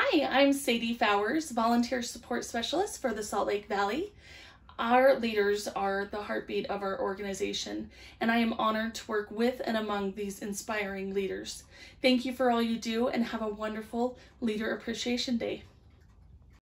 Hi, I'm Sadie Fowers, Volunteer Support Specialist for the Salt Lake Valley. Our leaders are the heartbeat of our organization, and I am honored to work with and among these inspiring leaders. Thank you for all you do, and have a wonderful Leader Appreciation Day.